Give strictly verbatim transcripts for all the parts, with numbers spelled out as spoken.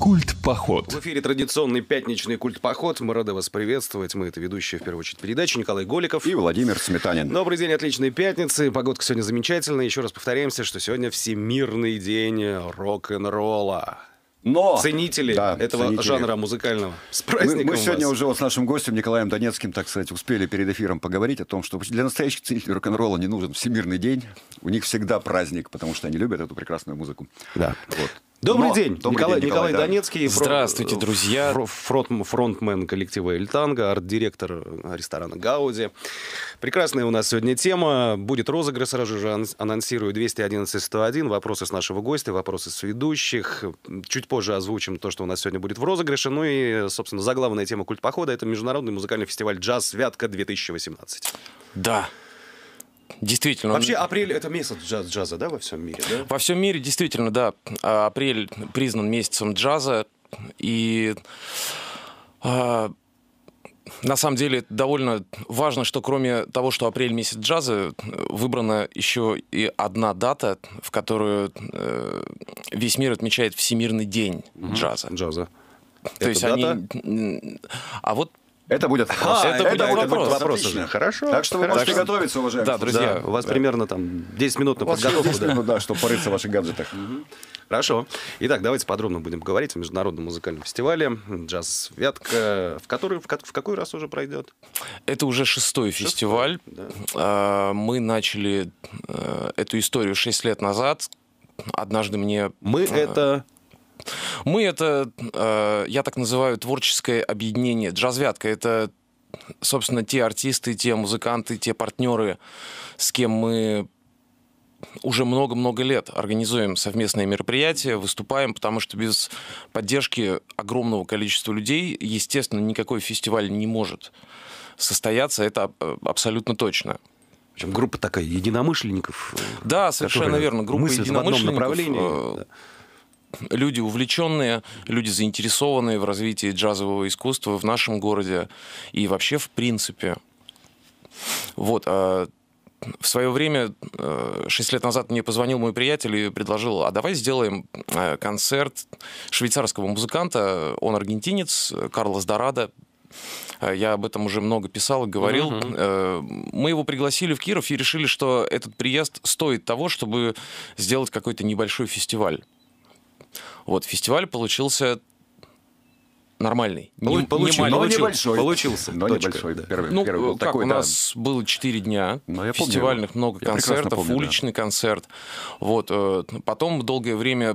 Культ-поход. В эфире традиционный пятничный культ-поход. Мы рады вас приветствовать. Мы — это ведущие, в первую очередь, передачи Николай Голиков и Владимир Сметанин. Добрый день, отличной пятницы. Погодка сегодня замечательная. Еще раз повторяемся, что сегодня Всемирный день рок-н-ролла. Но ценители да, этого ценители. жанра музыкального. С праздником Мы, мы сегодня вас. уже вот с нашим гостем Николаем Донецким, так сказать, успели перед эфиром поговорить о том, что для настоящих ценителей рок-н-ролла не нужен Всемирный день. У них всегда праздник, потому что они любят эту прекрасную музыку. Да. Вот. Добрый Но, день, добрый Николай, день, Николай, Николай, да. Донецкий. Здравствуйте, друзья. Фронт, фронтмен коллектива «Эль Танго», арт-директор ресторана «Гауди». Прекрасная у нас сегодня тема. Будет розыгрыш, сразу же анонсирую двести одиннадцать сто один. Вопросы с нашего гостя, вопросы с ведущих. Чуть позже озвучим то, что у нас сегодня будет в розыгрыше. Ну и, собственно, заглавная тема культ-похода — это международный музыкальный фестиваль «Джаз Вятка-две тысячи восемнадцать». Да. Действительно. Вообще, он... апрель — это месяц джаз, джаза, да, во всем мире, да? Во всем мире, действительно, да. Апрель признан месяцем джаза. И а, на самом деле это довольно важно, что кроме того, что апрель месяц джаза, выбрана еще и одна дата, в которую э, весь мир отмечает Всемирный день угу. джаза. Джаза. То это есть дата? они... А вот Это будет вопрос. А, это, это, будет это вопрос. будет вопрос. Отлично. Хорошо. Так что вы Хорошо. можете готовиться, уважаемые. Да, друзья. Да, у вас да. примерно там десять минут на У вас подготовку. десять минут, да, чтобы порыться в ваших гаджетах. Хорошо. Итак, давайте подробно будем говорить о международном музыкальном фестивале «Джаз Вятка», в который в, в какой раз уже пройдет? Это уже шестой, шестой фестиваль. Да. Мы начали эту историю шесть лет назад. Однажды мне... Мы это... Мы это, я так называю, творческое объединение. «Джаз Вятка» — это, собственно, те артисты, те музыканты, те партнеры, с кем мы уже много-много лет организуем совместные мероприятия, выступаем, потому что без поддержки огромного количества людей, естественно, никакой фестиваль не может состояться, это абсолютно точно. Причем группа такая единомышленников. Да, совершенно верно. Группа единомышленников. В одном направлении. Да. Люди увлеченные, люди заинтересованные в развитии джазового искусства в нашем городе и вообще в принципе. Вот. В свое время, шесть лет назад, мне позвонил мой приятель и предложил: а давай сделаем концерт швейцарского музыканта, он аргентинец, Карлос Дорадо. Я об этом уже много писал и говорил. Uh-huh. Мы его пригласили в Киров и решили, что этот приезд стоит того, чтобы сделать какой-то небольшой фестиваль. Вот, фестиваль получился нормальный. Не, получил, но получил, небольшой. Получился. Но точка. небольшой. Да. Первый, ну, первый был как такой, у да. нас было четыре дня но фестивальных, помню. много Я концертов, помню, уличный да. концерт. Вот, потом долгое время,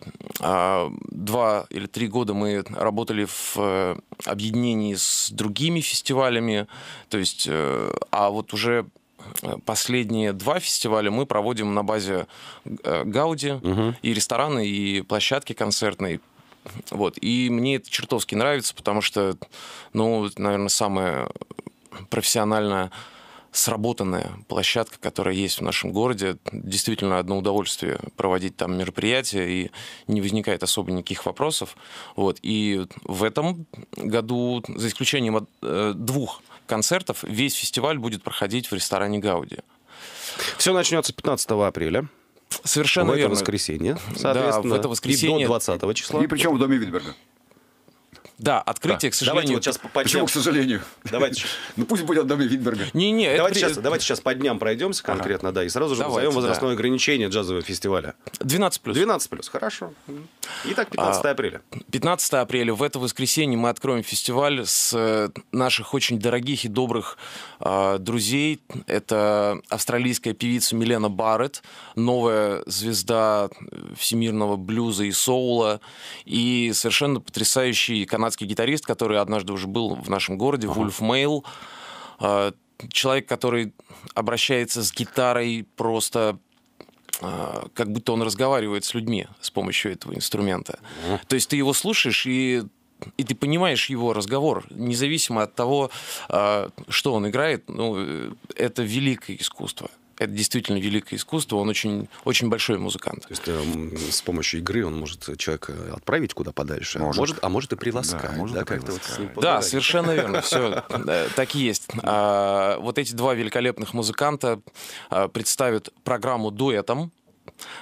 два или три года мы работали в объединении с другими фестивалями. То есть, а вот уже... Последние два фестиваля мы проводим на базе Гауди, угу. и рестораны, и площадки концертные. Вот. И мне это чертовски нравится, потому что, ну, наверное, самая профессионально сработанная площадка, которая есть в нашем городе. Действительно, одно удовольствие проводить там мероприятия, и не возникает особо никаких вопросов. Вот. И в этом году, за исключением двух концертов, весь фестиваль будет проходить в ресторане Гауди. Все начнется пятнадцатого апреля. Совершенно в верно. В это воскресенье, соответственно. Да, в это воскресенье. И до двадцатого числа. И причем в доме Вильберга. Да, открытие, да. к сожалению... Давайте вот сейчас по Почему, дням... к сожалению? Давайте. Ну пусть будет в доме Вильберга. Не-не, давайте, это... сейчас, давайте сейчас по дням пройдемся конкретно, ага. да, и сразу же Давайте, назовем возрастное да. ограничение джазового фестиваля. двенадцать плюс. двенадцать плюс, хорошо. Итак, пятнадцатого апреля. пятнадцатого апреля, в это воскресенье, мы откроем фестиваль с наших очень дорогих и добрых э, друзей. Это австралийская певица Милена Барретт, новая звезда всемирного блюза и соула, и совершенно потрясающий канадский гитарист, который однажды уже был в нашем городе, ага. Вульф Мейл. Человек, который обращается с гитарой просто как будто он разговаривает с людьми с помощью этого инструмента. Ага. То есть ты его слушаешь, и, и ты понимаешь его разговор, независимо от того, что он играет. Ну, это великое искусство. Это действительно великое искусство, он очень, очень большой музыкант. То есть э, с помощью игры он может человека отправить куда подальше, может. А, может, а может и приласкать. Да, может да, и как-то вот с ним да, совершенно верно, все так и есть. Вот эти два великолепных музыканта представят программу дуэтом.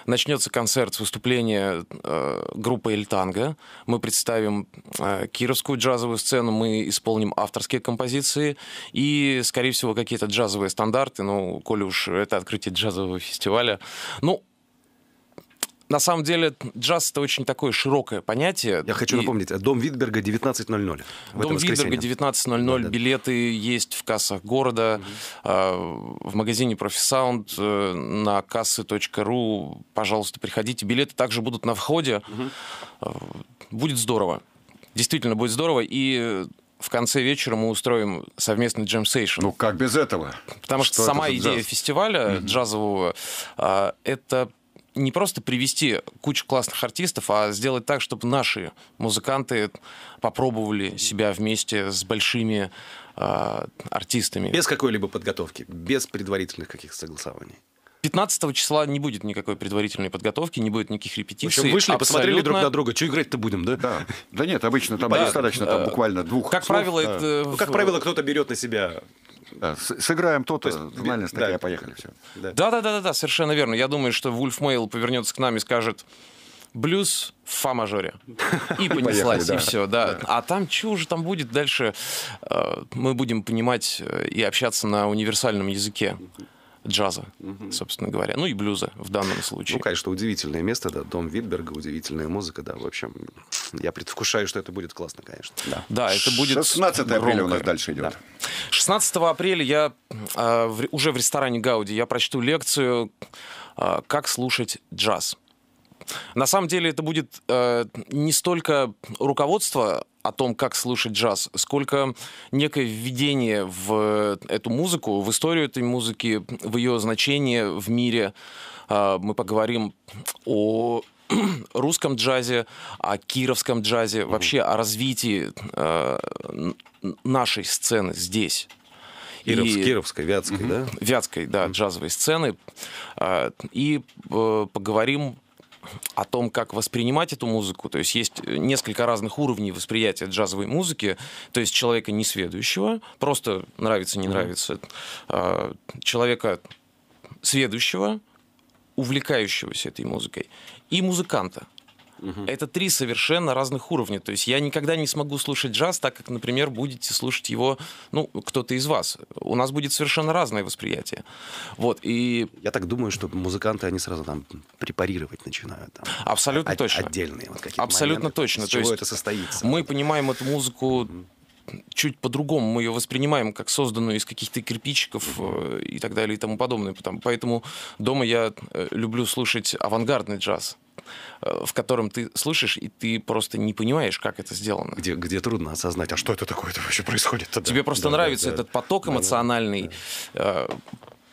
начнется концерт с выступления э, группы «Эль Танго». Мы представим э, кировскую джазовую сцену, мы исполним авторские композиции и, скорее всего, какие-то джазовые стандарты. Ну, коли уж это открытие джазового фестиваля. Ну, на самом деле, джаз — это очень такое широкое понятие. Я хочу и... напомнить, Дом Витберга девятнадцать ноль ноль. Дом Витберга девятнадцать ноль ноль. Да, да. Билеты есть в кассах города, угу. в магазине Профисаунд, на кассы точка ру. Пожалуйста, приходите. Билеты также будут на входе. Угу. Будет здорово. Действительно, будет здорово. И в конце вечера мы устроим совместный джем-сейшн. Ну, как без этого? Потому что, что сама идея джаз? фестиваля угу. джазового — это... не просто привести кучу классных артистов, а сделать так, чтобы наши музыканты попробовали себя вместе с большими э, артистами. Без какой-либо подготовки, без предварительных каких-то согласований. пятнадцатого числа не будет никакой предварительной подготовки, не будет никаких репетиций. В общем, вышли, абсолютно... посмотрели друг на друга. Что играть-то будем, да? Да, да нет, обычно там да, достаточно да, там, буквально двух как слов. Правило, да. это... ну, как правило, кто-то берет на себя... Да, сыграем то-то, финальная статья, да, поехали, все. Да-да-да, совершенно верно. Я думаю, что Вульф Мейл повернется к нам и скажет: блюз в фа-мажоре. И понеслась, и все, да. А там что уже там будет дальше? Мы будем понимать и общаться на универсальном языке джаза, угу. собственно говоря. Ну и блюза в данном случае. Ну, конечно, удивительное место, да. Дом Витберга, удивительная музыка, да. В общем, я предвкушаю, что это будет классно, конечно. Да, да, это будет шестнадцатого апреля у нас дальше идет. Да. шестнадцатого апреля я э, в, уже в ресторане Гауди я прочту лекцию э, «Как слушать джаз». На самом деле это будет э, не столько руководство о том, как слушать джаз, сколько некое введение в эту музыку, в историю этой музыки, в ее значение в мире. Э, мы поговорим о русском джазе, о кировском джазе, mm-hmm. вообще о развитии э, нашей сцены здесь. Киров, и... Кировской, Вятской, mm-hmm. да? Вятской, да, mm-hmm. джазовой сцены. Э, и э, поговорим о том, как воспринимать эту музыку. То есть есть несколько разных уровней восприятия джазовой музыки. То есть человека несведущего, просто нравится, не нравится. Mm-hmm. Человека сведущего, увлекающегося этой музыкой, и музыканта. Угу. Это три совершенно разных уровня. То есть я никогда не смогу слушать джаз так, как, например, будете слушать его, ну, кто-то из вас. У нас будет совершенно разное восприятие. Вот, и... Я так думаю, что музыканты, они сразу там препарировать начинают. Там, абсолютно от, точно. Отдельные вот какие-то абсолютно моменты, точно. С чего То есть это состоится. Мы понимаем эту музыку... Угу. чуть по-другому, мы ее воспринимаем как созданную из каких-то кирпичиков mm-hmm. и так далее и тому подобное. Поэтому дома я люблю слушать авангардный джаз, в котором ты слышишь, и ты просто не понимаешь, как это сделано. Где, где трудно осознать, а что это такое-то вообще происходит? Тебе да, просто да, нравится да, этот да, поток эмоциональный. Да, да.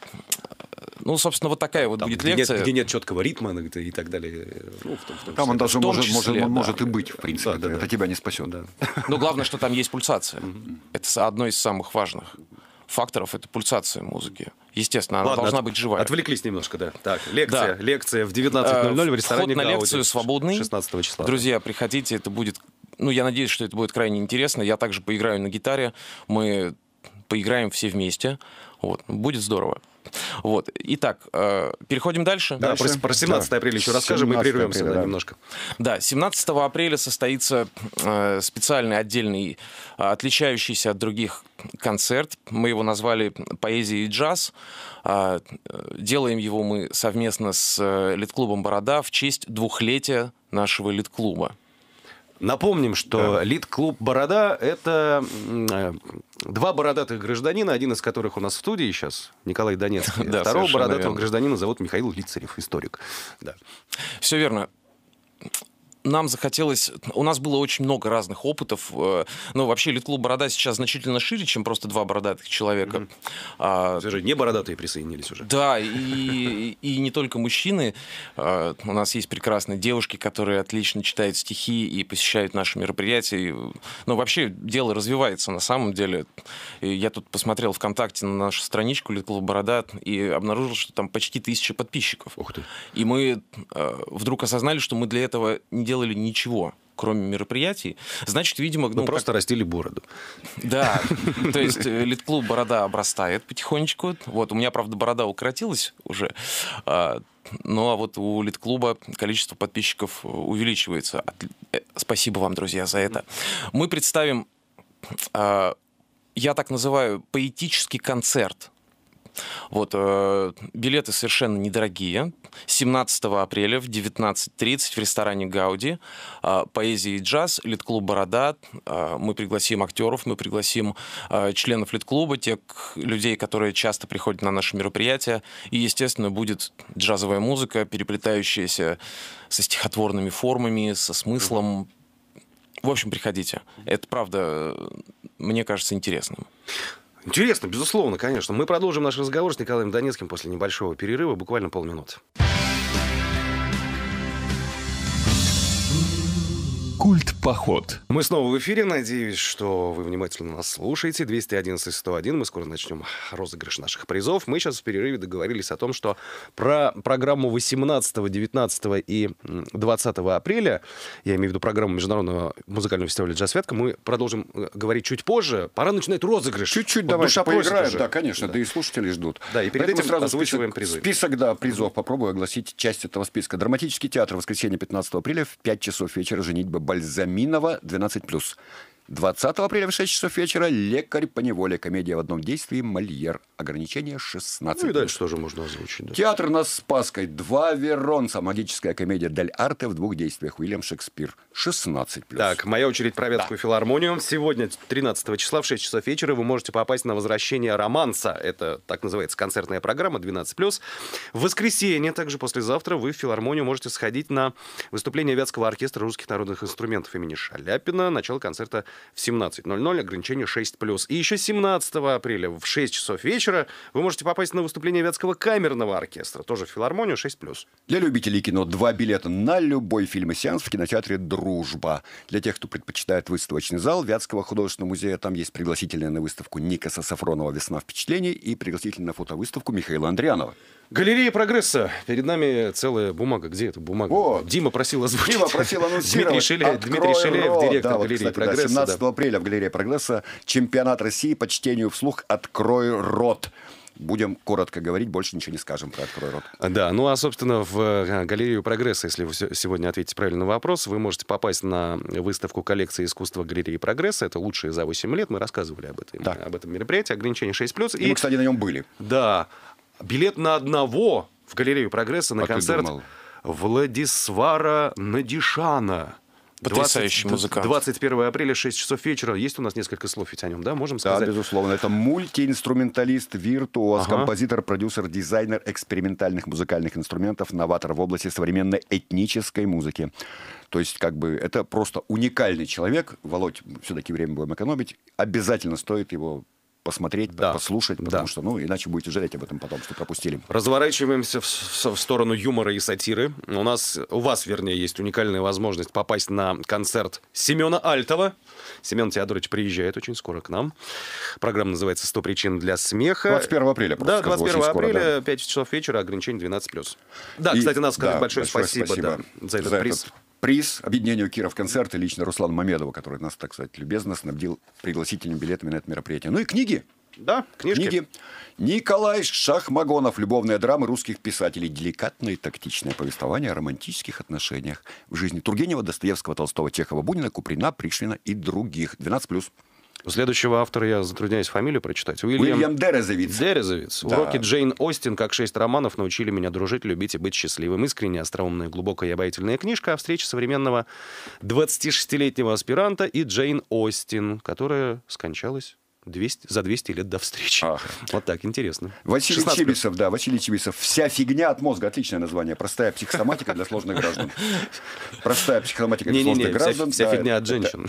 Ну, собственно, вот такая вот там, будет где лекция. Нет, где нет четкого ритма и так далее. Ну, в том, в том там он даже может, числе, может, да. может и быть, в принципе. Да, да, это да. тебя не спасет. Да. Но главное, что там есть пульсация. Это одно из самых важных факторов. Это пульсация музыки. Естественно, она Ладно, должна от, быть живая. Отвлеклись немножко, да. Так, лекция, да. лекция в девятнадцать ноль ноль в ресторане Вход на Гауди. лекцию свободный. шестнадцатого числа. Друзья, приходите, это будет... Ну, я надеюсь, что это будет крайне интересно. Я также поиграю на гитаре. Мы поиграем все вместе. Вот. Будет здорово. Вот. Итак, э, переходим дальше. Да, дальше. Про, про семнадцатое апреля еще расскажем и прервемся апреля, да, да. немножко. Да, семнадцатого апреля состоится э, специальный, отдельный, э, отличающийся от других концерт. Мы его назвали «Поэзия и джаз». Э, делаем его мы совместно с э, лит-клубом «Борода» в честь двухлетия нашего лит-клуба. Напомним, что да. лит-клуб «Борода» — это э, два бородатых гражданина, один из которых у нас в студии сейчас, Николай Донецкий. Да, второго бородатого верно. гражданина зовут Михаил Лицарев, историк. Да. Все верно. Нам захотелось... У нас было очень много разных опытов. Ну, вообще, лит-клуб «Борода» сейчас значительно шире, чем просто два бородатых человека. Mm-hmm. а, Даже не бородатые присоединились уже. Да, и, и не только мужчины. У нас есть прекрасные девушки, которые отлично читают стихи и посещают наши мероприятия. Ну, вообще, дело развивается на самом деле. Я тут посмотрел ВКонтакте на нашу страничку лит-клуб «Борода» и обнаружил, что там почти тысяча подписчиков. Ух ты. И мы вдруг осознали, что мы для этого не делали ничего, кроме мероприятий. Значит, видимо... Ну, ну, просто как... растили бороду. Да, то есть лит-клуб «Борода» обрастает потихонечку. Вот, у меня, правда, борода укоротилась уже. Ну а вот у Литклуба количество подписчиков увеличивается. Спасибо вам, друзья, за это. Мы представим, я так называю, поэтический концерт. Вот, э, билеты совершенно недорогие. семнадцатого апреля в девятнадцать тридцать в ресторане «Гауди». Э, поэзия и джаз, Литклуб «Борода». Э, мы пригласим актеров, мы пригласим э, членов Литклуба, тех людей, которые часто приходят на наши мероприятия. И, естественно, будет джазовая музыка, переплетающаяся со стихотворными формами, со смыслом. В общем, приходите. Это, правда, мне кажется интересным. Интересно, безусловно, конечно. Мы продолжим наш разговор с Николаем Донецким после небольшого перерыва, буквально полминуты. Культ-поход. Мы снова в эфире. Надеюсь, что вы внимательно нас слушаете. двести одиннадцать сто один. Мы скоро начнем розыгрыш наших призов. Мы сейчас в перерыве договорились о том, что про программу восемнадцатого, девятнадцатого и двадцатого апреля, я имею в виду программу Международного музыкального фестиваля «Джаз Вятка», мы продолжим говорить чуть позже. Пора начинать розыгрыш. Чуть-чуть вот давайте поиграем. уже. Да, конечно, да. да и слушатели ждут. Да, и перед Поэтому этим сразу озвучиваем список, призы. Список, да, призов. Попробую огласить часть этого списка. Драматический театр. Воскресенье пятнадцатого апреля в пять часов вечера. Женитьба Бальзаминова, двенадцать плюс. двадцатого апреля в шесть часов вечера «Лекарь по неволе». Комедия в одном действии. Мольер. Ограничение шестнадцать. Ну и дальше тоже можно озвучить. Да. Театр над Спасской. Два Веронца. Магическая комедия «Дель Арте» в двух действиях. Уильям Шекспир. шестнадцать плюс. Так, моя очередь про Вятскую да. филармонию. Сегодня, тринадцатого числа, в шесть часов вечера, вы можете попасть на «Возвращение романса». Это, так называется, концертная программа, двенадцать плюс. В воскресенье, также послезавтра, вы в филармонию можете сходить на выступление Вятского оркестра русских народных инструментов имени Шаляпина. Начало концерта в семнадцать ноль ноль, ограничение шесть плюс. И еще семнадцатого апреля в шесть часов вечера вы можете попасть на выступление Вятского камерного оркестра, тоже в филармонию, шесть плюс. Для любителей кино два билета на любой фильм и сеанс в кинотеатре «Дружба». Для тех, кто предпочитает выставочный зал Вятского художественного музея, там есть пригласительная на выставку Никаса Сафронова «Весна впечатлений» и пригласительная на фотовыставку Михаила Андрианова. Галерея «Прогресса». Перед нами целая бумага. Где эта бумага? О, Дима просил озвучить. Дима просил анонсировать. Дмитрий Шиляев, Дмитрий Шиляев рот. директор да, вот, галереи кстати, «Прогресса». Да, семнадцатого апреля в галерее «Прогресса» чемпионат России по чтению вслух «Открой рот». Будем коротко говорить, больше ничего не скажем про «Открой рот». Да, ну а, собственно, в галерею «Прогресса», если вы сегодня ответите правильно на вопрос, вы можете попасть на выставку коллекции искусства галереи «Прогресса». Это лучшие за восемь лет. Мы рассказывали об этом, да. об этом мероприятии. Ограничение шесть плюс. И, и мы, кстати, на нем были. Да. Билет на одного в галерею «Прогресса» на а концерт Владисвара Надишана. Потрясающий музыкант. двадцать первого апреля, шесть часов вечера. Есть у нас несколько слов ведь о нем, да? Можем сказать? Да, безусловно. Это мультиинструменталист, виртуоз, ага. композитор, продюсер, дизайнер экспериментальных музыкальных инструментов, новатор в области современной этнической музыки. То есть, как бы, это просто уникальный человек. Володь, все-таки время будем экономить. Обязательно стоит его посмотреть, да. послушать, потому да. что, ну, иначе будете жалеть об этом потом, что пропустили. Разворачиваемся в, в сторону юмора и сатиры. У нас, у вас, вернее, есть уникальная возможность попасть на концерт Семена Альтова. Семен Теодорович приезжает очень скоро к нам. Программа называется «сто причин для смеха». двадцать первого апреля. Да, двадцать первого апреля, да. пять часов вечера, ограничение двенадцать плюс. Да, и, кстати, надо сказать да, большое, большое спасибо, спасибо да, за этот за приз. Этот приз объединению Киров концерт и лично Руслану Мамедову, который нас, так сказать, любезно снабдил пригласительными билетами на это мероприятие. Ну и книги. Да, книжки. Книги. Николай Шахмагонов. Любовные драмы русских писателей. Деликатное и тактичное повествование о романтических отношениях в жизни Тургенева, Достоевского, Толстого, Чехова, Бунина, Куприна, Пришвина и других. двенадцать плюс. У следующего автора я затрудняюсь фамилию прочитать. Уильям, Уильям Дерезовиц. Дерезовиц. Да. Уроки Джейн Остин, как шесть романов, научили меня дружить, любить и быть счастливым. Искренне, остроумная, глубокая и обаятельная книжка о встрече современного двадцатишестилетнего аспиранта и Джейн Остин, которая скончалась двести, за двести лет до встречи. Ах. Вот так, интересно. Василий Чибисов, да, Василий Чибисов. «Вся фигня от мозга». Отличное название. Простая психосоматика для сложных граждан. Простая психосоматика для сложных граждан. Вся фигня от женщин.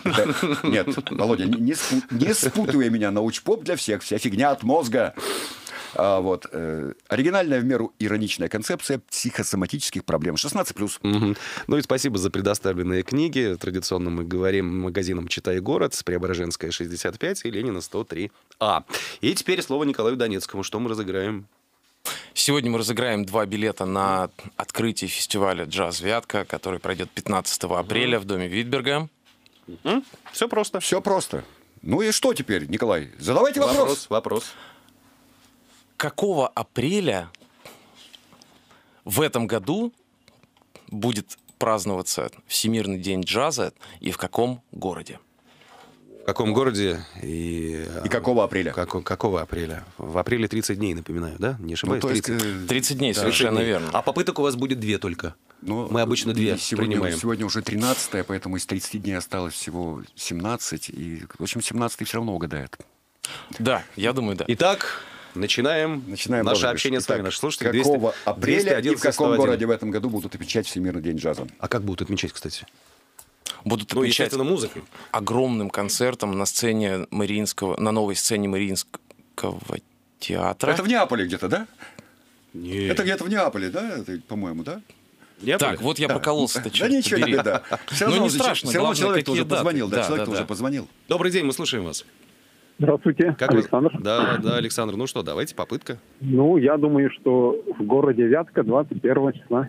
Нет, Володя, не спутывай меня. Научпоп для всех. Вся фигня от мозга. А, вот, э, оригинальная в меру ироничная концепция психосоматических проблем. шестнадцать плюс. Угу. Ну и спасибо за предоставленные книги. Традиционно мы говорим магазином «Читай город», Преображенская, шестьдесят пять и Ленина, сто три А. И теперь слово Николаю Донецкому. Что мы разыграем? Сегодня мы разыграем два билета на открытие фестиваля «Джаз Вятка», который пройдет пятнадцатого апреля в доме Витберга. Угу. Все просто. Все просто. Ну и что теперь, Николай? Задавайте вопрос. Вопрос, вопрос. Какого апреля в этом году будет праздноваться Всемирный день джаза и в каком городе? В каком городе и... И какого апреля? Как, какого апреля? В апреле тридцать дней, напоминаю, да? Не ошибаюсь? Ну, то есть, тридцать. тридцать дней, Да, совершенно тридцать дней. верно. А попыток у вас будет две только. Но Мы обычно две сегодня, принимаем. Сегодня уже тринадцатое, поэтому из тридцати дней осталось всего семнадцать. И, в общем, семнадцатый все равно угадает. Да, я думаю, да. Итак, начинаем, Начинаем наше розыгрыш. общение с вами, Итак, наши слушатели. какого двести апреля и в каком сто один. городе в этом году будут отмечать Всемирный день джаза? А как будут отмечать, кстати? Будут Ну, отмечать естественно, музыкой. огромным концертом на сцене Мариинского, на новой сцене Мариинского театра. Это в Неаполе где-то, да? Нет. Это где-то в Неаполе, да? Это, по-моему, да? Так, вот я прокололся-то, Да черт ничего не побери. беда. Все Ну, равно, не страшно, все равно главное, человек-то какие уже позвонил. даты. Да, Да, человек-то да, уже да. позвонил. Добрый день, мы слушаем вас. Здравствуйте, Как вы- Александр. Да, да, Александр. Ну что, давайте, попытка. Ну, я думаю, что в городе Вятка двадцать первого числа.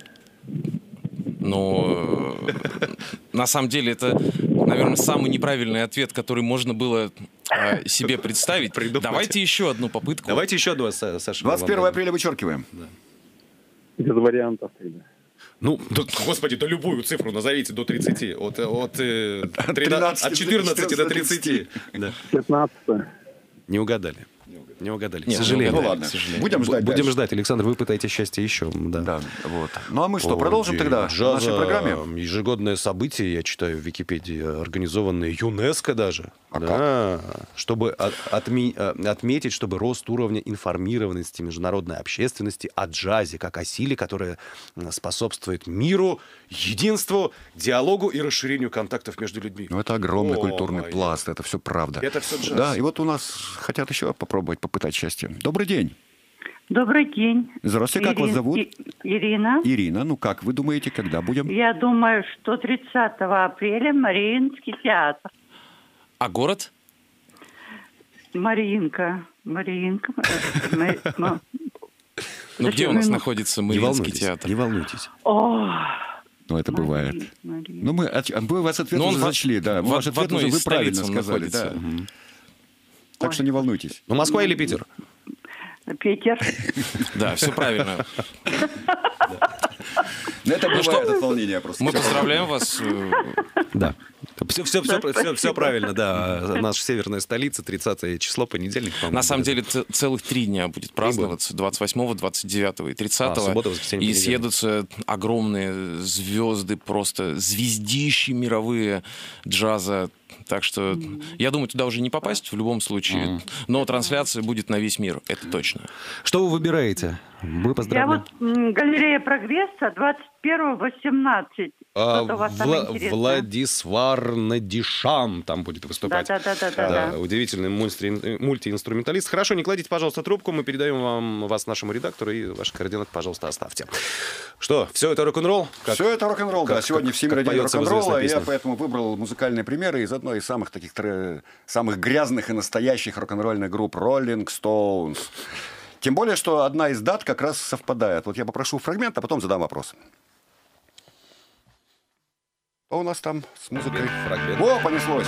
Но э, на самом деле это, наверное, самый неправильный ответ, который можно было э, себе представить. Придумать. Давайте еще одну попытку. Давайте еще одну, Са- Саша. двадцать первого вам дадим. апреля вычеркиваем. Без вариантов тогда. Ну, да, господи, да любую цифру назовите до тридцати. От, от, э, тринадцати, тринадцати от четырнадцати до тридцати. Да. пятнадцатое. Не угадали. Не угадали. Нет, к сожалению. не Ну угадали, ладно, к сожалению. будем ждать Будем дальше. ждать, Александр, вы пытаете счастье еще. Да. Да, вот. Ну а мы что, Ой, продолжим тогда в джаза, нашей программе? Ежегодное событие, я читаю в Википедии, организованное ЮНЕСКО даже. А да, чтобы от- отме- э, отметить, чтобы рост уровня информированности международной общественности о джазе, как о силе, которая м, способствует миру, единству, диалогу и расширению контактов между людьми. Ну, это огромный О, культурный мой. пласт, это все правда. Это всё джаз. Да, и вот у нас хотят еще попробовать попытать счастье. Добрый день. Добрый день. Здравствуйте, как вас Ирин- зовут? И- Ирина. Ирина, ну как вы думаете, когда будем? Я думаю, что тридцатого апреля Мариинский театр. А город? Мариинка. Мариинка. э, Ма- ма- Ну, где у нас Зачем? находится Не Мариинский волнуйтесь, театр? не волнуйтесь. О, Ну, это бывает. Мари- Мари- Ну, мы, от- мы вас ответ Но он уже в- зачли, да. в- Ваш в ответ одной уже из вы правильно столиц он сказали, находится. да. Мгм. Так что не волнуйтесь. Ну, Москва или Питер? Питер. Да, все правильно. Но это Ну что, бывает от волнения просто. Мы поздравляем вас. э, Да. Все, все, все, Да, все, все спасибо. правильно, да. Наша северная столица, тридцатое число, понедельник, по-моему. На самом будет. деле ц- целых три дня будет праздноваться. двадцать восьмого, двадцать девятого и тридцатого. А, суббота, воскресенье, И понедельник. съедутся огромные звезды, просто звездищи мировые джаза. Так что, я думаю, туда уже не попасть в любом случае. Но трансляция будет на весь мир, это точно. Что вы выбираете? Мы Я поздравляем. вот м, галерея Прогресса двадцать первого восемнадцать. А, Что-то у вас там Вла- интересное? Владисвар Надишан там будет выступать. Да-да-да-да-да. Удивительный мультри- мультиинструменталист. Хорошо, не кладите, пожалуйста, трубку. Мы передаем вам вас нашему редактору и ваши координаты, пожалуйста, оставьте. Что, все это рок-н-ролл? Как- Все это рок-н-ролл, да. как- Сегодня как- Всемирный как день поется в рок-н-ролла, известной и я песне. поэтому выбрал музыкальные примеры из одной из самых таких тре- самых грязных и настоящих рок-н-ролльных групп Rolling Stones. Тем более, что одна из дат как раз совпадает. Вот я попрошу фрагмент, а потом задам вопрос. Что у нас там с музыкой? Фрагмент. О, понеслось!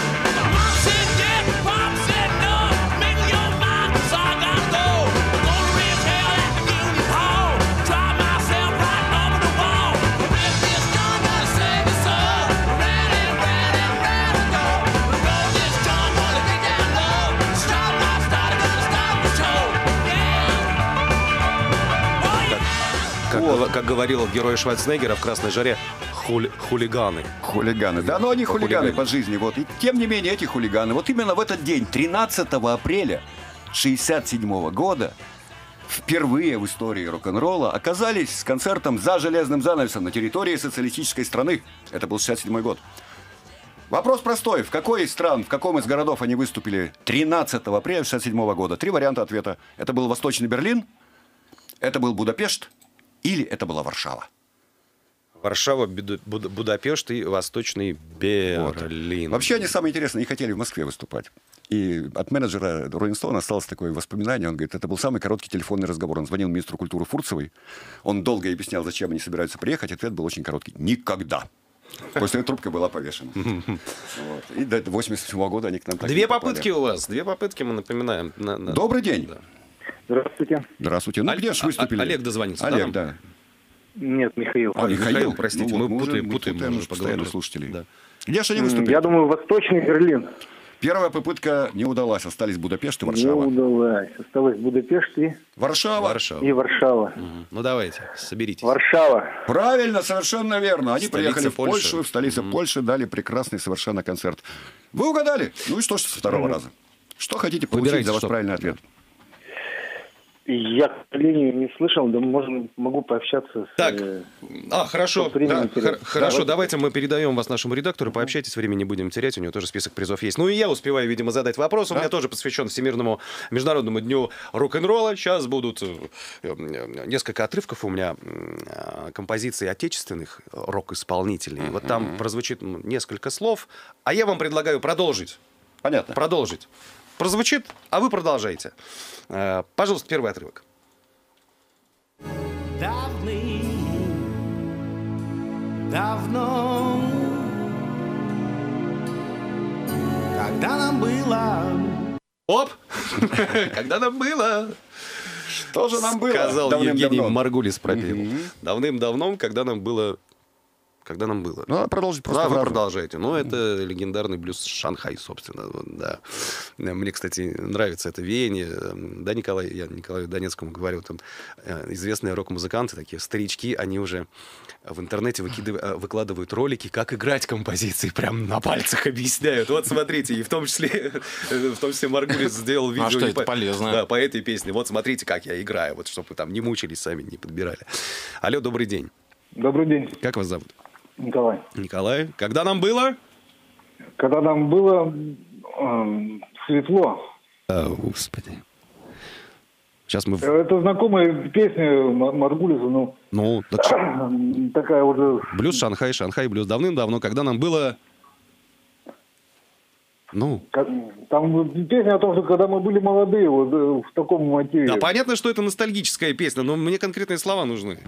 Как, гова- как говорил герой Шварценеггера в «Красной жаре», хули- хулиганы. Хулиганы. Да, но они По хулиганы хулигане. по жизни. Вот. И тем не менее, эти хулиганы, вот именно в этот день, тринадцатого апреля шестьдесят седьмого года, впервые в истории рок-н-ролла оказались с концертом «За железным занавесом» на территории социалистической страны. Это был шестьдесят седьмой год. Вопрос простой. В какой из стран, в каком из городов они выступили тринадцатого апреля шестьдесят седьмого года? Три варианта ответа. Это был Восточный Берлин, это был Будапешт или это была Варшава. Варшава, Буду- Буд- Будапешт и Восточный Берлин. Вообще они самые интересные, они хотели в Москве выступать. И от менеджера Rolling Stone осталось такое воспоминание. Он говорит, это был самый короткий телефонный разговор. Он звонил министру культуры Фурцевой. Он долго объяснял, зачем они собираются приехать. Ответ был очень короткий. Никогда. После этого трубка была повешена. Вот. И до восемьдесят седьмого года они к нам так и Две не попали. попытки у вас, две попытки мы напоминаем. На- на- Добрый день. Да. Здравствуйте. Здравствуйте. Ну, Олег- где же выступили? а- Олег дозвонился, да, Олег, нам? да. Нет, Михаил. А, Михаил, Михаил, простите, ну, мы вот путаем, мы путаем, путаем мы уже постоянно поговорили. слушателей. Да. Где же они М, выступили? Я думаю, Восточный Берлин. Первая попытка не удалась. Остались Будапешт и Не Варшава. удалось. Осталось Будапешт и, Варшава. Варшава. и Варшава. Мгм. Ну давайте, соберитесь. Варшава. Правильно, совершенно верно. Они Столица приехали в Польши. Польшу, в столице Польши, дали прекрасный совершенно концерт. Вы угадали. Ну и что ж со второго раза? Что хотите получить Выбирайте, за ваш что. правильный ответ? Я, к сожалению, не слышал, да можно, могу пообщаться с... Так, э, а, хорошо, чтоб время да, не терять. хор- хорошо, Да, вот. давайте мы передаем вас нашему редактору, пообщайтесь, времени не будем терять, у него тоже список призов есть. Ну и я успеваю, видимо, задать вопрос, у меня тоже посвящен Всемирному Международному дню рок-н-ролла. Сейчас будут э, э, несколько отрывков у меня э, композиций отечественных рок-исполнителей. Вот там прозвучит м, несколько слов, а я вам предлагаю продолжить. Понятно. Продолжить. Прозвучит, а вы продолжаете. Э, Пожалуйста, первый отрывок. Давным-давно, когда нам было... Оп! Когда нам было? Что же нам было? Сказал давным-давно? Евгений Маргулис пропел. Давным-давно, когда нам было... Когда нам было. Ну, надо продолжить просто Да, вы фразу. продолжаете. Ну, это легендарный блюз Шанхай, собственно. Вот, да. Мне, кстати, нравится это веяние. Да, Николай, я Николаю Донецкому говорил, там э, известные рок-музыканты, такие старички, они уже в интернете выкидыв- э, выкладывают ролики, как играть композиции, прям на пальцах объясняют. Вот смотрите, и в том числе, э, в том числе Маргулис сделал видео. А что и это по- полезно? Да, по этой песне. Вот смотрите, как я играю, вот чтобы вы там не мучились сами, не подбирали. Алло, добрый день. Добрый день, Как вас зовут? Николай. Николай. Когда нам было? Когда нам было эм, светло, О, Господи. Сейчас мы... в- это знакомая песня М- Маргулиса, ну, Ну, так что- эм, такая уже... блюз Шанхай, Шанхай блюз. Давным-давно, когда нам было... Ну, как- Там песня о том, что когда мы были молодые, вот э, в таком мотиве. да понятно, что это ностальгическая песня, но мне конкретные слова нужны.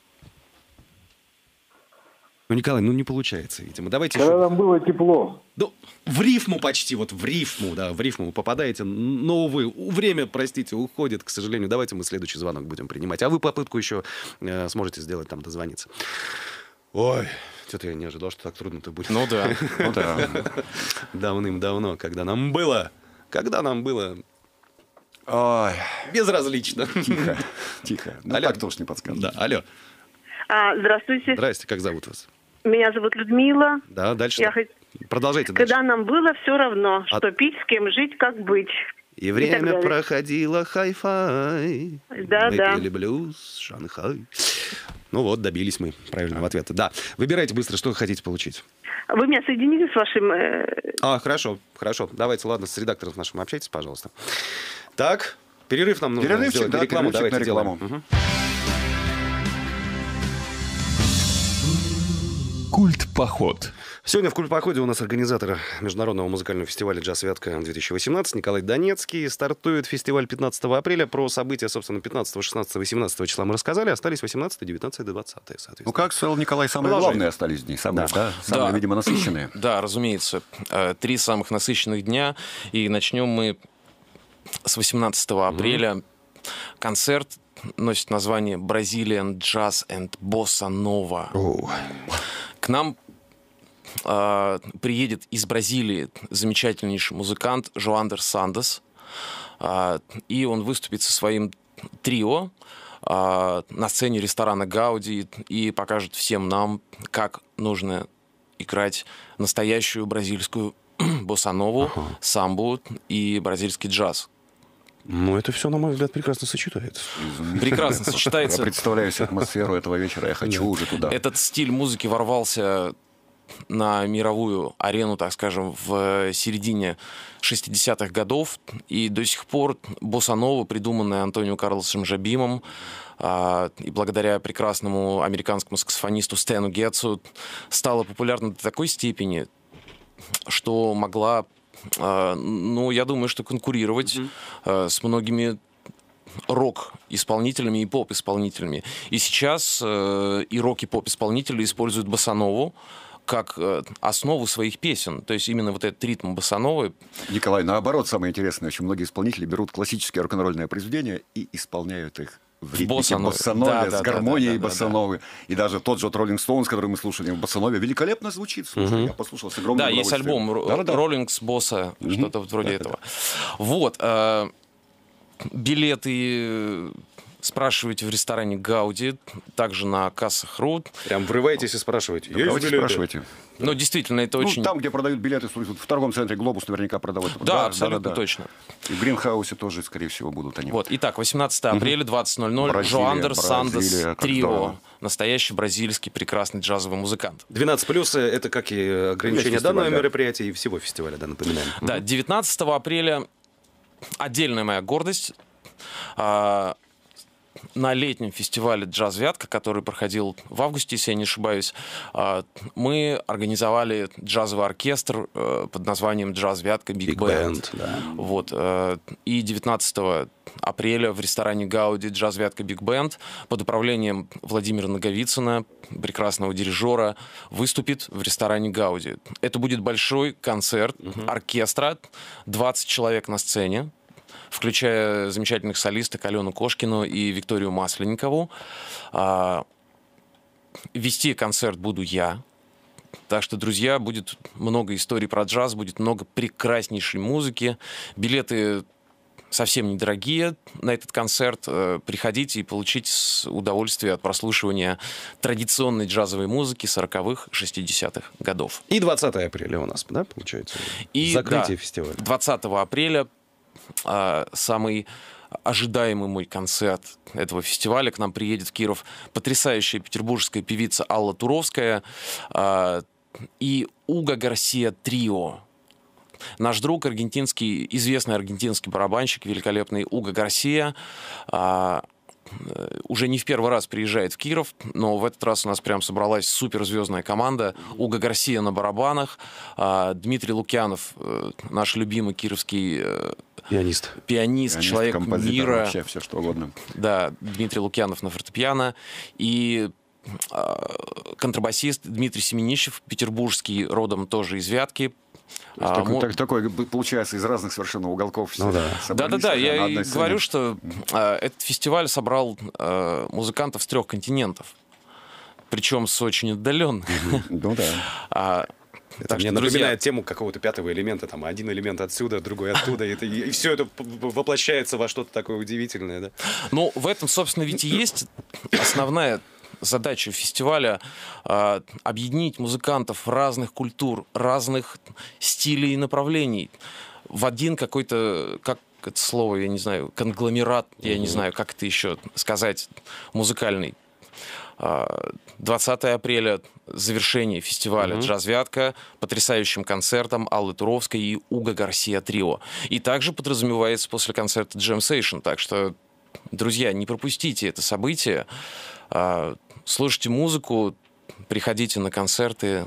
Ну, Николай, ну не получается, видимо. Давайте Когда еще... нам было тепло. Ну, в рифму почти, вот в рифму, да, в рифму вы попадаете. Но, увы, время, простите, уходит, к сожалению. Давайте мы следующий звонок будем принимать. А вы попытку еще э, сможете сделать, там, дозвониться. Ой, что-то я не ожидал, что так трудно-то будет. Ну да. Ну да. Давным-давно, когда нам было... Когда нам было Ой, безразлично. тихо, тихо. Ну Алло. так-то уж не подсказывай. Да, алло. А, здравствуйте, Здрасте, как зовут вас? меня зовут Людмила. Да, дальше. Я хот- Продолжайте дальше. Когда нам было все равно, А- что пить, с кем жить, как быть. И так время далее. проходило хай-фай. Да, мы да. пели блюз, Шанхай. Ну вот, добились мы правильного ответа. Да, выбирайте быстро, что вы хотите получить. Вы меня соедините с вашим... э, А, хорошо, хорошо. Давайте, ладно, с редактором нашим общайтесь, пожалуйста. Так, перерыв нам нужно Перерывчик, сделать. да, рекламу перерывчик давайте на рекламу. делаем. Мгм. Культ-поход. Сегодня в Культ-походе у нас организатор Международного музыкального фестиваля «Джаз Вятка-две тысячи восемнадцать» Николай Донецкий. Стартует фестиваль пятнадцатого апреля. Про события, собственно, пятнадцатого, шестнадцатого, восемнадцатого числа мы рассказали. Остались восемнадцатое, девятнадцатое, двадцатое, Ну, соответственно. как сказал Николай, самые Продолжай. главные остались дни. Самые, Да. да, самые, Да. видимо, насыщенные. Да, разумеется. Э, Три самых насыщенных дня. И начнем мы с восемнадцатого апреля. Концерт носит название Brazilian Jazz and Bossa Nova. К нам э, приедет из Бразилии замечательнейший музыкант Жоандер Сандес. Э, и он выступит со своим трио э, на сцене ресторана Гауди и покажет всем нам, как нужно играть настоящую бразильскую боссанову, самбу и бразильский джаз. Ну, это все, на мой взгляд, прекрасно сочетается. Прекрасно Я сочетается. представляю себе атмосферу этого вечера. Я хочу уже туда. Этот стиль музыки ворвался на мировую арену, так скажем, в середине шестидесятых годов. И до сих пор босса-нова, придуманная Антонио Карлосом Жабимом, а, и благодаря прекрасному американскому саксофонисту Стэну Гетцу, стала популярна до такой степени, что могла, а, ну, я думаю, что конкурировать а, с многими рок-исполнителями и поп-исполнителями. И сейчас э, и рок, и поп-исполнители используют боссанову как э, основу своих песен. То есть именно вот этот ритм боссановы. Николай, наоборот, самое интересное, очень многие исполнители берут классические рок-н-ролльные произведения и исполняют их в ритмике боссанове. боссанове, Да, с да, гармонией да, да, да, боссановой. Да, да. И даже тот же вот Rolling Stones, который мы слушали в боссанове, великолепно звучит. Слушай, Угу. я послушал с огромным Да, есть удовольствием. альбом Да, да, да. Rollings Босса, Мгм. что-то вот вроде Да, этого. Вот. э, Билеты спрашивайте в ресторане Гауди, также на кассах РУ. Прям врывайтесь и спрашивайте. Да, Есть давайте билеты? спрашивайте. Но действительно, это Ну, очень... там, где продают билеты, в торговом центре «Глобус» наверняка продавают. Да, абсолютно да. точно. И в Гринхаусе тоже, скорее всего, будут они. Вот, итак, восемнадцатого апреля, двадцать ноль ноль, Бразилия, Жоандер Сандес Бразилия, как Трио. здорово. Настоящий бразильский прекрасный джазовый музыкант. двенадцать плюс это как и ограничение Фестиваль, данного да. мероприятия и всего фестиваля, да, напоминаем. Да, девятнадцатого апреля отдельная моя гордость. А, на летнем фестивале «Джаз Вятка», который проходил в августе, если я не ошибаюсь, а, мы организовали джазовый оркестр э, под названием «Джаз Вятка Биг Big Band». Band, да. Вот, э, и девятнадцатого апреля в ресторане «Гауди» «Джаз Вятка Биг Бенд» под управлением Владимира Наговицына, прекрасного дирижера, выступит в ресторане «Гауди». Это будет большой концерт оркестра, двадцать человек на сцене, включая замечательных солисток Алену Кошкину и Викторию Масленникову. А, вести концерт буду я. Так что, друзья, будет много историй про джаз, будет много прекраснейшей музыки. Билеты совсем недорогие на этот концерт. Приходите и получите удовольствие от прослушивания традиционной джазовой музыки сороковых, шестидесятых годов. И двадцатого апреля у нас, да, получается? И, закрытие да, фестиваля. двадцатого апреля а, самый ожидаемый мой концерт этого фестиваля. К нам приедет в Киров потрясающая петербургская певица Алла Туровская а, и Уго Гарсия Трио. Наш друг, аргентинский, известный аргентинский барабанщик, великолепный Уго Гарсия, а, уже не в первый раз приезжает в Киров, но в этот раз у нас прям собралась суперзвездная команда. Уго Гарсия на барабанах, а, Дмитрий Лукьянов, наш любимый кировский Пианист. пианист, Пианист, человек композитор, мира. вообще все что угодно. Да, Дмитрий Лукьянов на фортепиано. И а, контрабасист Дмитрий Семенищев, петербургский, родом тоже из Вятки. А, Такой, мо- так- такой, получается, из разных совершенно уголков. Ну да. собрались Да-да-да, на я и одной сцене. говорю, что а, этот фестиваль собрал а, музыкантов с трех континентов. Причем с очень отдаленных. Ну да. А, Это так мне что, друзья, напоминает тему какого-то пятого элемента, там один элемент отсюда, другой оттуда, и, это- и все это п- п- воплощается во что-то такое удивительное, да? ну, в этом, собственно, ведь и есть основная задача фестиваля а, объединить музыкантов разных культур, разных стилей и направлений в один какой-то, как это слово, я не знаю, конгломерат, я не знаю, как это еще сказать, музыкальный. А, двадцатого апреля завершение фестиваля «Джаз Вятка» потрясающим концертом Аллы Туровской и Уго Гарсия Трио. И также подразумевается после концерта Джем Сейшн. Так что, друзья, не пропустите это событие. А, слушайте музыку, приходите на концерты.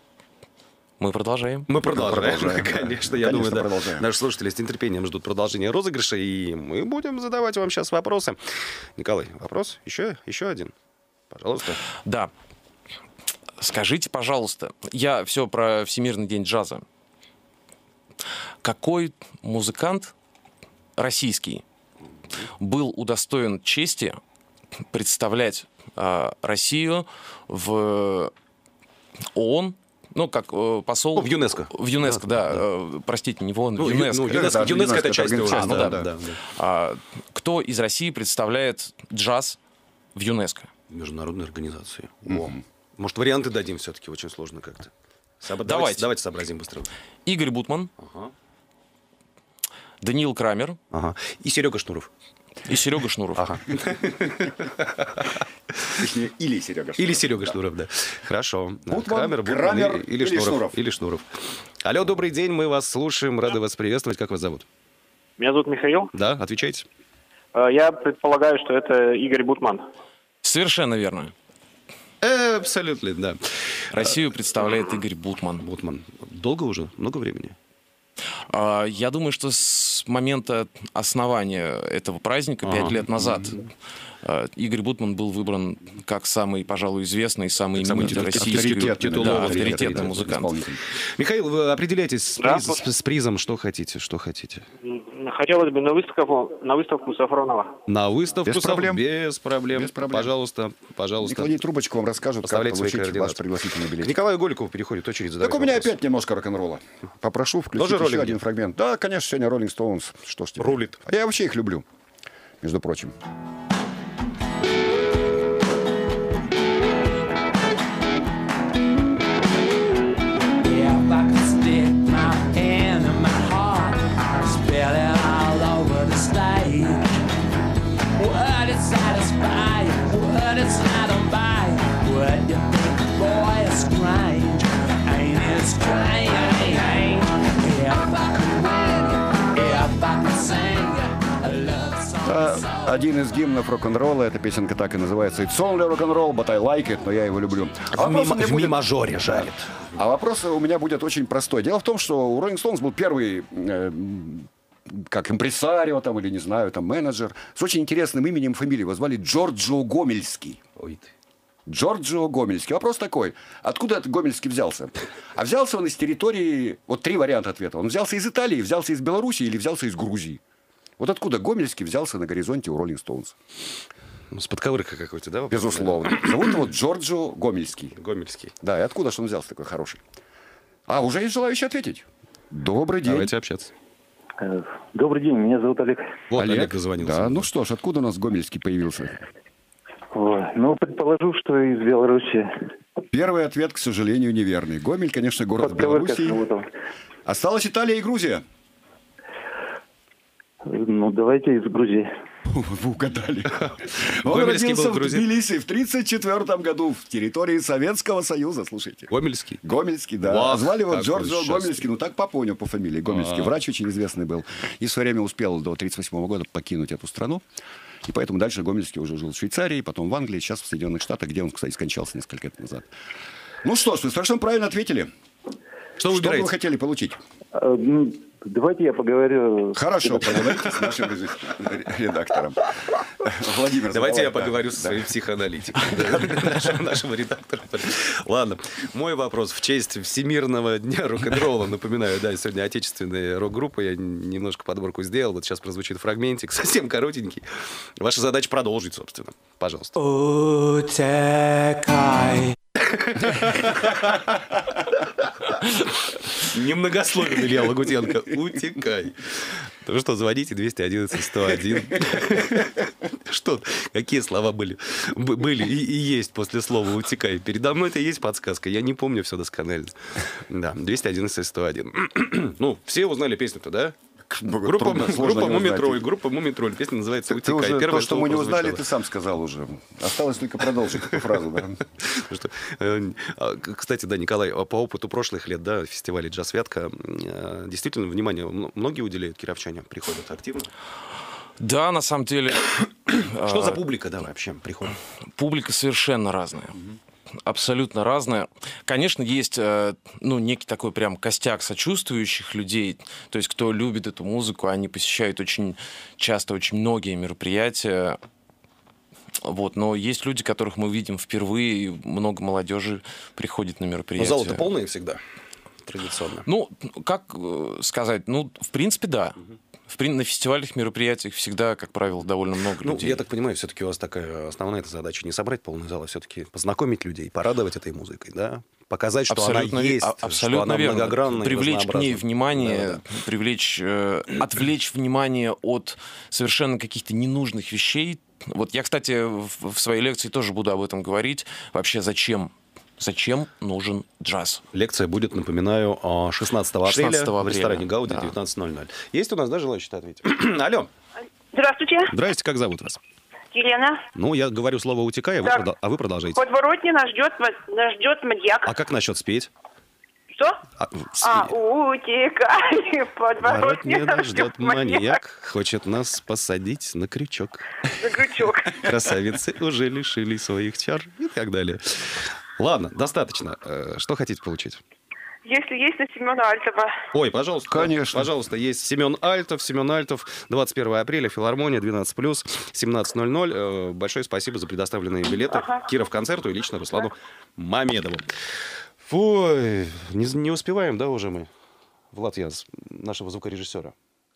Мы продолжаем. Мы продолжаем, продолжаем, да. конечно, я Конечно, думаю, да. продолжаем. Наши слушатели с нетерпением ждут продолжения розыгрыша, и мы будем задавать вам сейчас вопросы. Николай, вопрос? Еще, еще один? Пожалуйста. Да. Скажите, пожалуйста, я все про Всемирный день джаза. Какой музыкант российский был удостоен чести представлять а, Россию в ООН, ну, как э, посол... Ну, в ЮНЕСКО. В ЮНЕСКо, да. э, простите, не в ООН, Ну, в ю- ЮНЕСКо. ну, Это ЮНЕСКо, да, ЮНЕСКо это ЮНЕСКо, часть это ООН. организация, Да, да, да, да. да. А, кто из России представляет джаз в ЮНЕСКо? Международной организации. О. Может, варианты дадим все-таки? Очень сложно как-то. Соб- Давайте. Давайте сообразим быстро. Игорь Бутман, Ага. Даниил Крамер Ага. И Серега Шнуров. и Серега Шнуров. Ага. Точнее, или Серега. Или Серега Шнуров, да. Хорошо. Бутман, Крамер, Бутман Крамер или, или или Шнуров. Шнуров. Или Шнуров. Алло, добрый день, мы вас слушаем, рады вас приветствовать. Как вас зовут? Меня зовут Михаил. Да, отвечайте. Э, Я предполагаю, что это Игорь Бутман. Совершенно верно. Э, абсолютно, да. Россию представляет Игорь Бутман. Бутман. Долго уже? Много времени? А, Я думаю, что с момента основания этого праздника, пять Ага. лет назад, а, Игорь Бутман был выбран как самый, пожалуй, известный, самый Самый именитый авторитетный, российский титулованный, да, да, авторитетный да, музыкант. Исполнитель. Михаил, вы определяйтесь с, Да, приз- с- с призом, что хотите, что хотите. М, Хотелось бы на выставку, на выставку Сафронова. На выставку Без проблем. Без проблем. Без проблем. Пожалуйста, пожалуйста. Не клади трубочку, вам расскажут, как Оставляйте свои получить координаты. ваш пригласительный К билет. Николаю Голикову переходит очередь задавать Так у меня вопрос. опять немножко рок-н-ролла. Попрошу включить Тоже еще роллинги? один фрагмент. Да, конечно, сегодня Rolling Stones. Что ж теперь. Рулит. А я вообще их люблю, между прочим. Это один из гимнов рок-н-ролла. Эта песенка так и называется. It's only rock-and-roll, but I like it. Но я его люблю. А В, вопрос ми- у меня в будет- ми-мажоре жарит. А вопрос у меня будет очень простой. Дело в том, что у Rolling Stones был первый, э, как импресарио там, или не знаю, там менеджер, с очень интересным именем и фамилией. Его звали Джорджио Гомельский. Ой ты. Джорджио Гомельский. Вопрос такой. Откуда этот Гомельский взялся? А взялся он из территории... Вот три варианта ответа. Он взялся из Италии, взялся из Белоруссии или взялся из Грузии. Вот откуда Гомельский взялся на горизонте у Rolling Stones? Ну, с подковырка какой-то, да? Безусловно. Зовут его Джорджио Гомельский. Гомельский. Да, и откуда же он взялся такой хороший? А, уже есть желающие ответить. Добрый день. Давайте общаться. Добрый день, меня зовут Олег. Вот Олег, Олег дозвонился. Да, ну что ж, откуда у нас Гомельский появился? Ой, ну, предположу, что из Беларуси. Первый ответ, к сожалению, неверный. Гомель, конечно, город Беларуси. Осталась Италия и Грузия. Ну, давайте из Грузии. Вы угадали. Он родился в Тбилиси в тридцать четвёртом году в территории Советского Союза, слушайте. Гомельский? Гомельский, да. Вах, звали его какой Джорджио счастливый. Гомельский, ну так папа у него по фамилии Гомельский. А-а-а. Врач очень известный был. И в свое время успел до тридцать восьмого года покинуть эту страну. И поэтому дальше Гомельский уже жил в Швейцарии, потом в Англии, сейчас в Соединенных Штатах, где он, кстати, скончался несколько лет назад. Ну что ж, вы совершенно правильно ответили. Что Что выбираете? бы вы хотели получить? А, ну, давайте я поговорю... Хорошо, поговорите с нашим редактором. Владимир, Давайте я задавай, поговорю да. со своим психоаналитиком, нашим- нашим редактором. Ладно, мой вопрос в честь Всемирного дня рок-н-ролла. Напоминаю, да, сегодня отечественная рок-группа. Я немножко подборку сделал. Вот сейчас прозвучит фрагментик, совсем коротенький. Ваша задача продолжить, собственно. Пожалуйста. Утекай. Немногословен Илья Лагутенко. Утекай. Ну что, звоните двести одиннадцать сто один. Что? Какие слова были? Б- Были и, и есть после слова «утекай». Передо мной это есть подсказка. Я не помню все досконально. Да, двести одиннадцать сто один. Ну, все узнали песню-то, да? Группа, Трудно, сложно группа не узнать. «Мумитроль». Группа «Мумитроль». Песня называется Ты, ты «Утекай». уже Первое, то, что мы не прозвучало. узнали, ты сам сказал уже. Осталось только продолжить эту фразу. Да? Что, э, а, кстати, да, Николай, по опыту прошлых лет, да, фестиваля «Джаз Вятка», э, действительно, внимание м- многие уделяют кировчане, приходят активно. Да, на самом деле... Что а, за публика, да, вообще приходит? Публика совершенно разная. Абсолютно разная. Конечно, есть э, ну, некий такой прям костяк сочувствующих людей, то есть кто любит эту музыку, они посещают очень часто очень многие мероприятия. Вот, но есть люди, которых мы видим впервые, и много молодежи приходит на Но мероприятия. залы-то полные всегда, традиционно. Ну, как э, сказать, ну, в принципе, да. В прин- на фестивальных мероприятиях всегда, как правило, довольно много Ну, людей. я так понимаю, все-таки у вас такая основная эта задача не собрать полный зал, а все-таки познакомить людей, порадовать этой музыкой, да? Показать, что абсолютно, она ве- есть, а- абсолютно что она верно. многогранная и Привлечь к ней разнообразна. внимание, Да, да. привлечь, э, отвлечь внимание от совершенно каких-то ненужных вещей. Вот я, кстати, в, в своей лекции тоже буду об этом говорить. Вообще, зачем? Зачем нужен джаз? Лекция будет, напоминаю, шестнадцатого апреля, шестнадцатого в ресторане апреля, Гауди, да. девятнадцать ноль ноль. Есть у нас, да, желающие ответить? Алло. Здравствуйте, Здрасте, как зовут вас? Елена. Ну, я говорю слово «утекай», а вы, Да. прода- а вы продолжайте. Подворотня нас ждет, нас ждет маньяк. А как насчет спеть? Что? А, А, утекай, подворотня Подворотня нас ждет маньяк, хочет нас посадить на крючок. За крючок. Красавицы уже лишили своих чар и так далее. Ладно, достаточно. Э, Что хотите получить? Если есть на Семена Альтова. Ой, пожалуйста. Конечно. Пожалуйста, есть Семен Альтов. Семен Альтов, двадцать первого апреля, филармония, двенадцать плюс, семнадцать ноль ноль. Э, Большое спасибо за предоставленные билеты. Ага. Киров концерту и лично Руслану Мамедову. Ой, не, не успеваем, да, уже мы? Влад Яз, нашего звукорежиссера.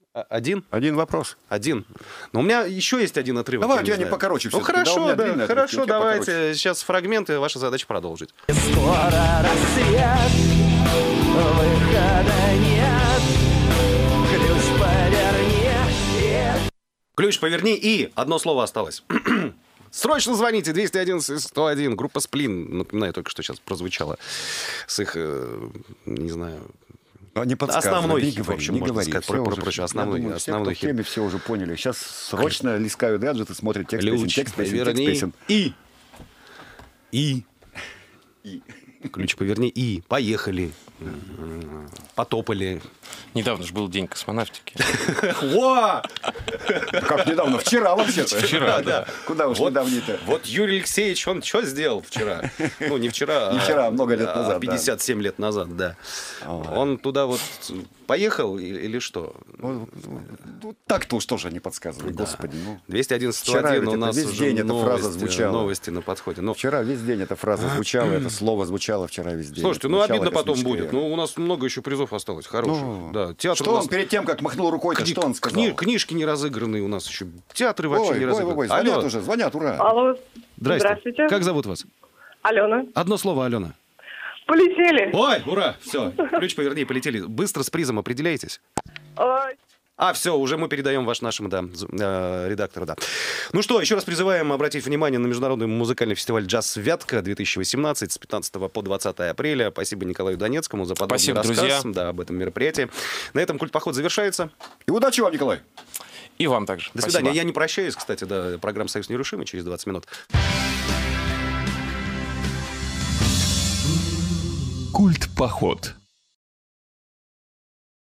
Один? Один вопрос. Один. Но у меня еще есть один отрывок. Давай, я у тебя не знаю. покороче Ну всё-таки. Да, у хорошо, меня да, длинный отрывок, хорошо, у тебя давайте. покороче. Сейчас фрагменты, ваша задача продолжить. Скоро рассвет, выхода нет, ключ поверни. Ключ поверни и одно слово осталось. Срочно звоните, двести одиннадцать сто один, группа «Сплин». Напоминаю, только что сейчас прозвучало с их, э, не знаю... Не основной не хит, говори, в общем, не можно говори. сказать, Все про, уже, про, про, я основной, думаю, основной все, кто в хит. теме, все уже поняли. Сейчас срочно листают гаджеты, смотрят текст Ключ песен, текст песен, поверни текст песен. и... И... И... Ключ поверни и... Поехали. Потопали. Недавно же был день космонавтики. Во! Как недавно? Вчера вообще-то. Вчера, да. Куда уж Вот, недавний-то? вот Юрий Алексеевич, он что сделал вчера? Ну, не вчера, Не вчера, а много лет а назад, да. пятьдесят семь лет назад, да. Ой. Он туда вот поехал или, или что? Ну, ну, так-то уж тоже не подсказывай, Да. господи. Ну. двести одиннадцать сто Вчера один ведь у это нас весь уже день эта новости, фраза звучала. новости на подходе. Ну, Вчера весь день эта фраза звучала, это слово звучало вчера весь день. слушайте, Это ну звучало обидно потом космическое. будет. Ну, у нас много еще призов осталось, хороших. Ну, да. Театр что у он нас... перед тем, как махнул рукой-то, Кни- что он сказал? кни- Книжки не разыгранные у нас еще. Театры вообще Ой, не ой, разыграны. ой, ой, звонят Алло. уже, звонят, ура. Алло, Здрасте. здравствуйте. Как зовут вас? Алена. Одно слово, Алена. Полетели. Ой, ура, все. Ключ поверни, полетели. Быстро с призом определяйтесь. Ой. А, все, уже мы передаем ваш нашему, да, з- э, редактору, да. Ну что, еще раз призываем обратить внимание на международный музыкальный фестиваль «Джаз Вятка» две тысячи восемнадцать с пятнадцатого по двадцатое апреля. Спасибо Николаю Донецкому за подробный Спасибо, рассказ, друзья. да, об этом мероприятии. На этом культпоход завершается. И удачи вам, Николай. И вам также. До свидания. Спасибо. Я не прощаюсь, кстати, да, программа «Союз нерушимый» через двадцать минут. Культпоход.